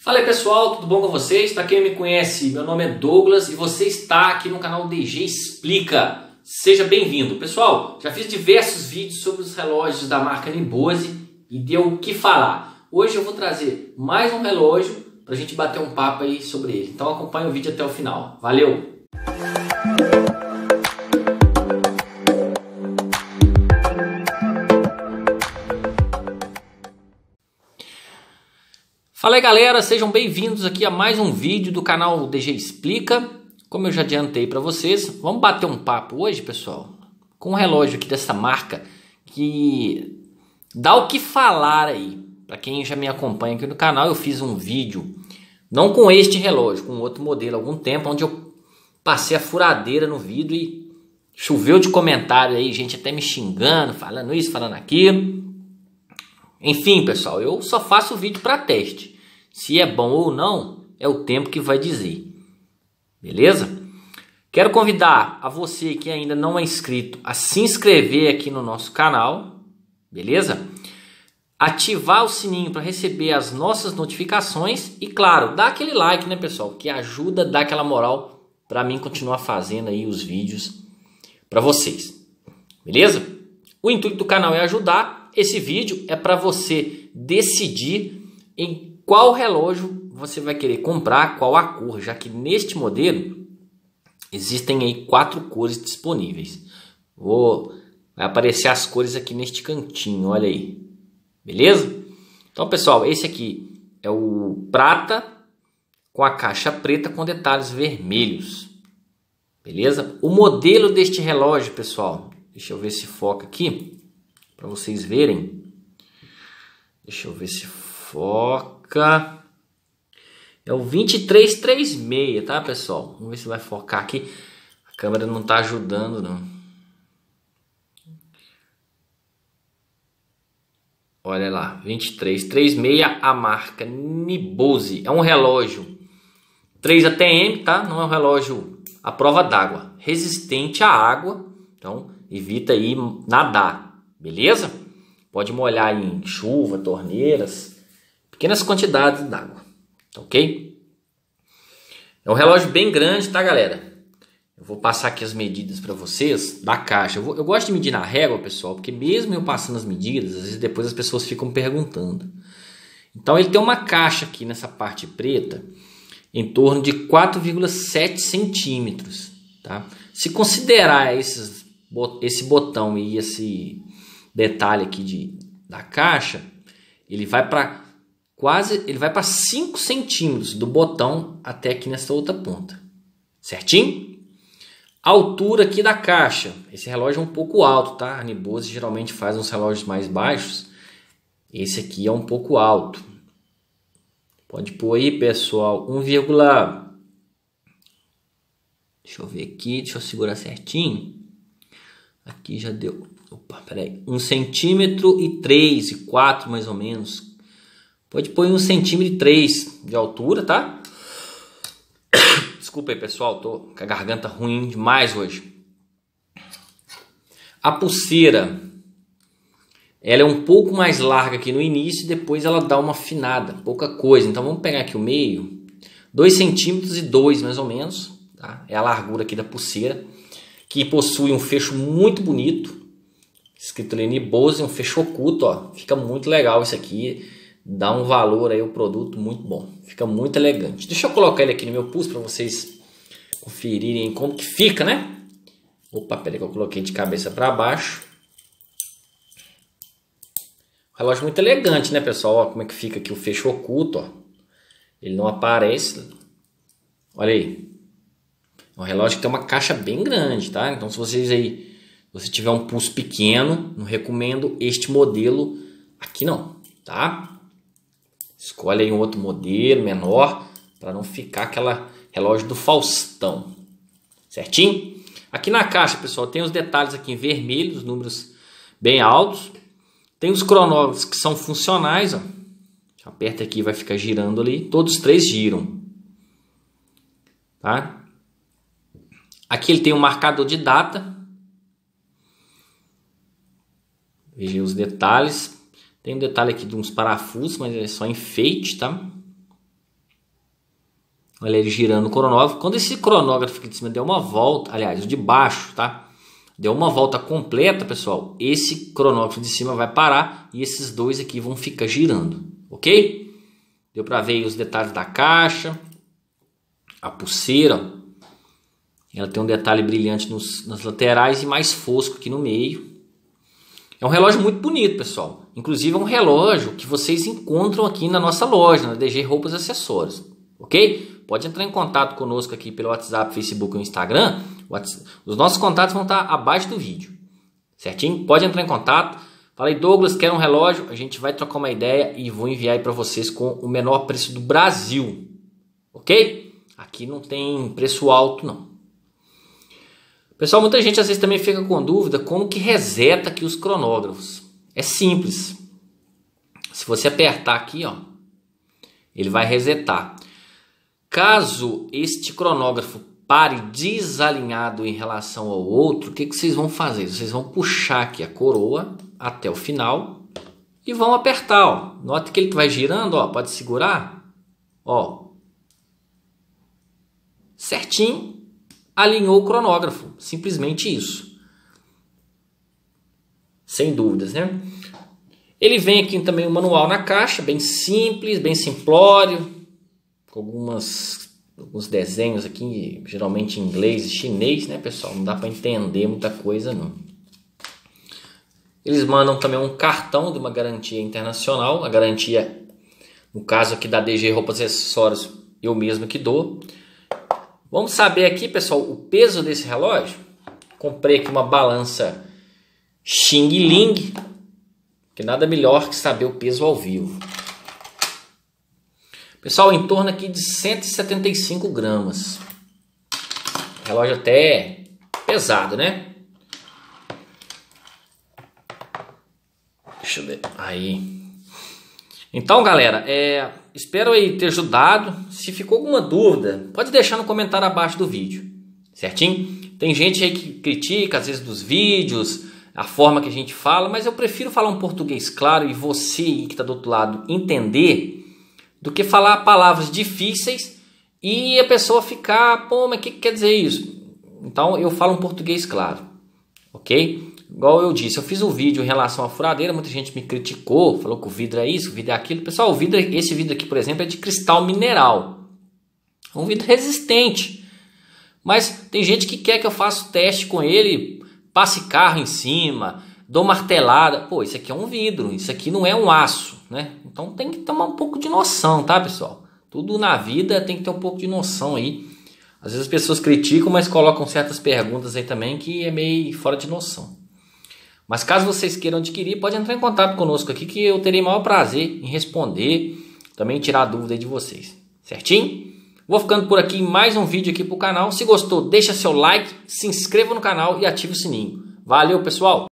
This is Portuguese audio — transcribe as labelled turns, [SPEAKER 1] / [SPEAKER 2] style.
[SPEAKER 1] Fala aí pessoal, tudo bom com vocês? Para quem me conhece, meu nome é Douglas e você está aqui no canal DG Explica. Seja bem-vindo. Pessoal, já fiz diversos vídeos sobre os relógios da marca Nibose e deu o que falar. Hoje eu vou trazer mais um relógio para a gente bater um papo aí sobre ele. Então acompanhe o vídeo até o final. Valeu! Fala aí galera, sejam bem-vindos aqui a mais um vídeo do canal DG Explica. Como eu já adiantei para vocês, vamos bater um papo hoje, pessoal, com um relógio aqui dessa marca que dá o que falar aí. Para quem já me acompanha aqui no canal, eu fiz um vídeo, não com este relógio, com outro modelo há algum tempo, onde eu passei a furadeira no vídeo e choveu de comentário aí, gente até me xingando, falando isso, falando aquilo. Enfim, pessoal, eu só faço vídeo para teste. Se é bom ou não, é o tempo que vai dizer. Beleza? Quero convidar a você que ainda não é inscrito a se inscrever aqui no nosso canal. Beleza? Ativar o sininho para receber as nossas notificações. E claro, dá aquele like, né, pessoal? Que ajuda a dar aquela moral para mim continuar fazendo aí os vídeos para vocês. Beleza? O intuito do canal é ajudar. Esse vídeo é para você decidir em qual relógio você vai querer comprar, qual a cor, já que neste modelo existem aí 4 cores disponíveis. Vai aparecer as cores aqui neste cantinho, olha aí. Beleza? Então, pessoal, esse aqui é o prata com a caixa preta com detalhes vermelhos. Beleza? O modelo deste relógio, pessoal, deixa eu ver se foca aqui. Para vocês verem. Deixa eu ver se foca. É o 2336, tá, pessoal? Vamos ver se vai focar aqui. A câmera não tá ajudando, não. Olha lá, 2336, a marca Nibose. É um relógio 3 ATM, tá? Não é um relógio à prova d'água. Resistente à água. Então, evita aí nadar. Beleza? Pode molhar em chuva, torneiras, pequenas quantidades d'água, ok? É um relógio bem grande, tá, galera? Eu vou passar aqui as medidas para vocês da caixa. Eu gosto de medir na régua, pessoal, porque mesmo eu passando as medidas, às vezes depois as pessoas ficam perguntando. Então ele tem uma caixa aqui nessa parte preta em torno de 4,7 centímetros, tá? Se considerar esse botão e esse detalhe aqui da caixa, ele vai para 5 centímetros do botão até aqui nessa outra ponta, certinho? A altura aqui da caixa, esse relógio é um pouco alto, tá? A Nibose geralmente faz uns relógios mais baixos, esse aqui é um pouco alto. Pode pôr aí, pessoal, deixa eu ver aqui, deixa eu segurar certinho. Aqui já deu. Opa, peraí. 1,3 centímetro e 4 mais ou menos. Pode pôr 1,3 centímetro de altura, tá? Desculpa aí, pessoal. Tô com a garganta ruim demais hoje. A pulseira, ela é um pouco mais larga aqui no início e depois ela dá uma afinada. Pouca coisa. Então vamos pegar aqui o meio. 2,2 centímetros mais ou menos. Tá? É a largura aqui da pulseira. Que possui um fecho muito bonito. Escrito ali Nibose, um fecho oculto, ó. Fica muito legal isso aqui. Dá um valor aí ao produto muito bom. Fica muito elegante. Deixa eu colocar ele aqui no meu pulso para vocês conferirem como que fica, né? Opa, peraí que eu coloquei de cabeça para baixo. Relógio muito elegante, né, pessoal? Ó, como é que fica aqui o fecho oculto, ó. Ele não aparece. Olha aí. É um relógio que tem uma caixa bem grande, tá? Então, se você tiver um pulso pequeno, não recomendo este modelo aqui não, tá? Escolhe aí um outro modelo menor para não ficar aquela relógio do Faustão, certinho? Aqui na caixa, pessoal, tem os detalhes aqui em vermelho, os números bem altos. Tem os cronómetros que são funcionais, ó. Aperta aqui, vai ficar girando ali. Todos os 3 giram, tá? Aqui ele tem um marcador de data. Veja os detalhes. Tem um detalhe aqui de uns parafusos, mas é só enfeite, tá? Olha ele girando o cronógrafo. Quando esse cronógrafo aqui de cima deu uma volta, aliás, o de baixo, tá? Deu uma volta completa, pessoal. Esse cronógrafo de cima vai parar e esses dois aqui vão ficar girando, ok? Deu para ver aí os detalhes da caixa. A pulseira, ela tem um detalhe brilhante nas laterais e mais fosco aqui no meio. É um relógio muito bonito, pessoal. Inclusive é um relógio que vocês encontram aqui na nossa loja, na DG Roupas e Acessórios, ok? Pode entrar em contato conosco aqui pelo WhatsApp, Facebook ou Instagram. Os nossos contatos vão estar abaixo do vídeo, certinho? Pode entrar em contato. Fala aí, Douglas, quer um relógio? A gente vai trocar uma ideia e vou enviar aí para vocês com o menor preço do Brasil, ok? Aqui não tem preço alto, não. Pessoal, muita gente às vezes também fica com dúvida como que reseta aqui os cronógrafos. É simples. Se você apertar aqui, ó, ele vai resetar. Caso este cronógrafo pare desalinhado em relação ao outro, o que vocês vão fazer? Vocês vão puxar aqui a coroa até o final e vão apertar, ó. Nota que ele vai girando, ó, pode segurar, ó. Certinho, alinhou o cronógrafo, simplesmente isso. Sem dúvidas, né? Ele vem aqui também o manual na caixa, bem simples, bem simplório, com alguns desenhos aqui, geralmente em inglês e chinês, né, pessoal? Não dá para entender muita coisa, não. Eles mandam também um cartão de uma garantia internacional, a garantia, no caso aqui da DG Roupas e Acessórios, eu mesmo que dou. Vamos saber aqui, pessoal, o peso desse relógio. Comprei aqui uma balança Xing Ling, que nada melhor que saber o peso ao vivo. Pessoal, em torno aqui de 175 gramas. Relógio até pesado, né? Deixa eu ver. Aí. Então, galera, espero aí ter ajudado. Se ficou alguma dúvida, pode deixar no comentário abaixo do vídeo. Certinho? Tem gente aí que critica, às vezes, dos vídeos, a forma que a gente fala, mas eu prefiro falar um português claro e você aí que está do outro lado entender, do que falar palavras difíceis e a pessoa ficar, pô, mas o que quer dizer isso? Então eu falo um português claro, ok? Igual eu disse, eu fiz um vídeo em relação à furadeira, muita gente me criticou, falou que o vidro é isso, o vidro é aquilo. Pessoal, esse vidro aqui, por exemplo, é de cristal mineral. É um vidro resistente. Mas tem gente que quer que eu faça o teste com ele, passe carro em cima, dou martelada. Pô, isso aqui é um vidro, isso aqui não é um aço, né? Então tem que tomar um pouco de noção, tá, pessoal? Tudo na vida tem que ter um pouco de noção aí. Às vezes as pessoas criticam, mas colocam certas perguntas aí também que é meio fora de noção. Mas caso vocês queiram adquirir, pode entrar em contato conosco aqui que eu terei o maior prazer em responder, também tirar a dúvida aí de vocês. Certinho? Vou ficando por aqui em mais um vídeo aqui pro canal. Se gostou, deixa seu like, se inscreva no canal e ative o sininho. Valeu, pessoal!